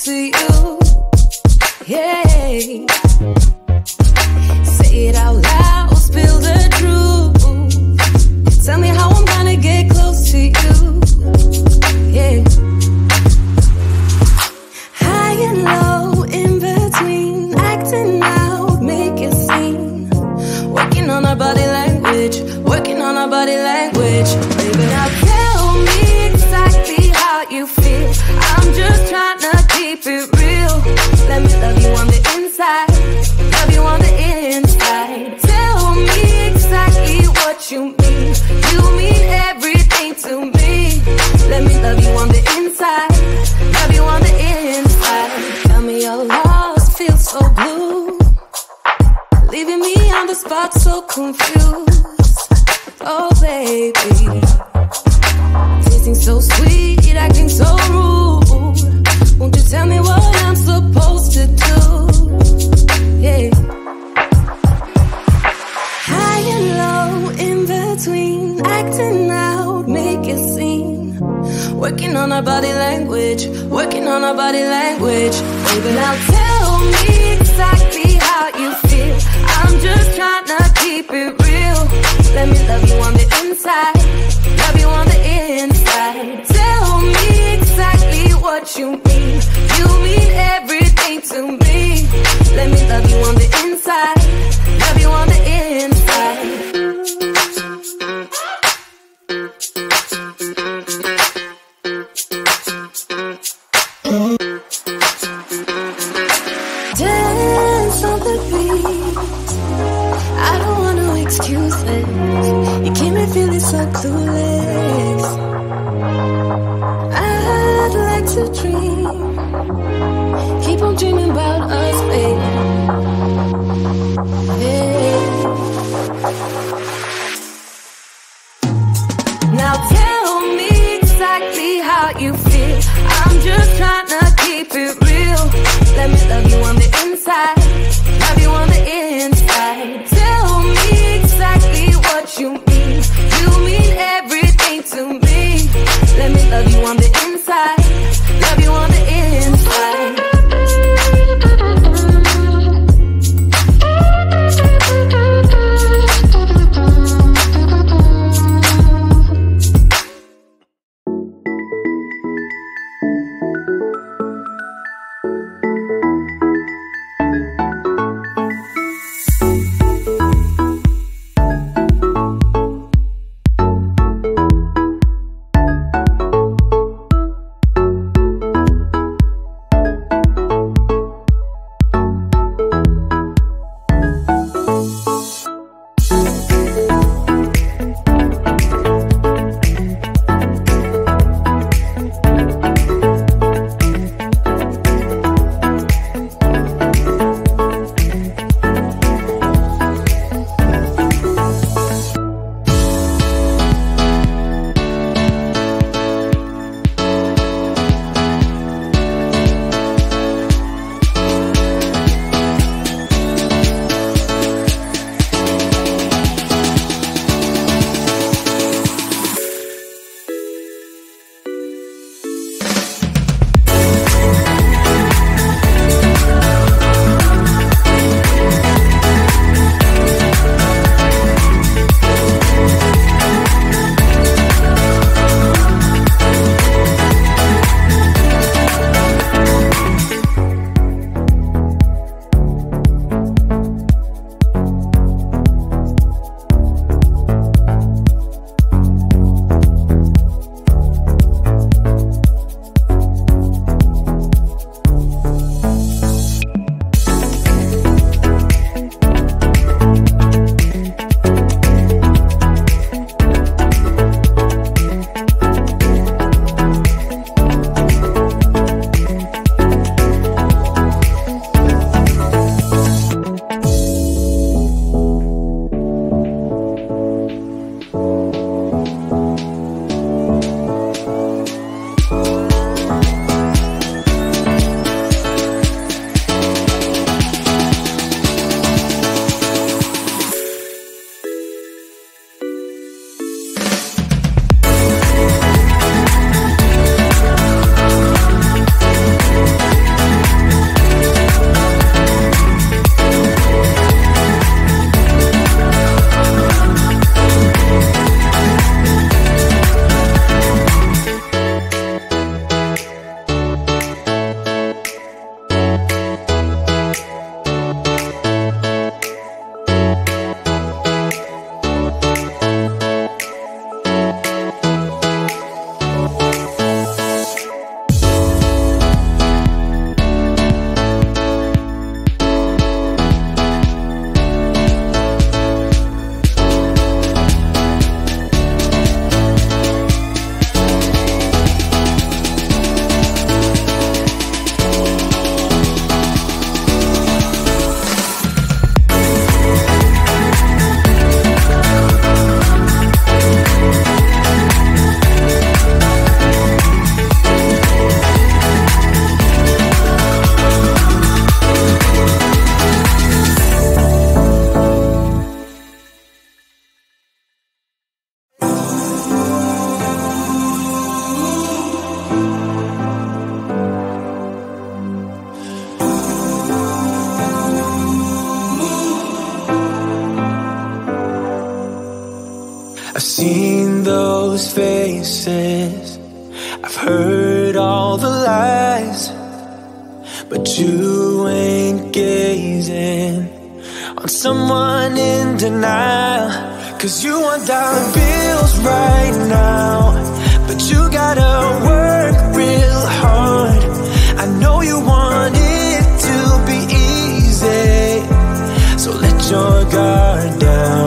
close to you. Yeah. Say it out loud, spill the truth. Tell me how I'm gonna get close to you. Yeah. High and low, in between, acting out, make a scene. Working on our body language, working on our body language. Baby, now tell me exactly how you feel. I'm just trying to keep it real. Let me love you on the inside, love you on the inside. Tell me exactly what you mean. You mean everything to me. Let me love you on the inside, love you on the inside. Tell me you're lost, feel so blue, leaving me on the spot so confused. Oh baby, tasting so sweet, acting so rude. Won't you tell me what I'm supposed to do? Yeah. High and low, in between, acting out, make a scene. Working on our body language, working on our body language. Baby, now tell me exactly how you feel. I'm just trying to keep it real. Let me love you on the inside, love you on the inside. Tell me exactly what you mean. You mean everything to me. Let me love you on the inside, love you on the inside. Dance on the beat, I don't want no excuses. You keep me feeling so clueless. I'd like to dream, keep on dreaming about us, baby. Yeah. Now tell me exactly how you feel. I'm just trying to keep it real. Let me love you on the inside, love you on the inside. Tell me exactly what you mean. You mean everything to me. Let me love you on the inside, love you on the inside. I've seen those faces, I've heard all the lies, but you ain't gazing on someone in denial. 'Cause you want dollar bills right now, but you gotta work real hard. I know you want it to be easy, so let your guard down.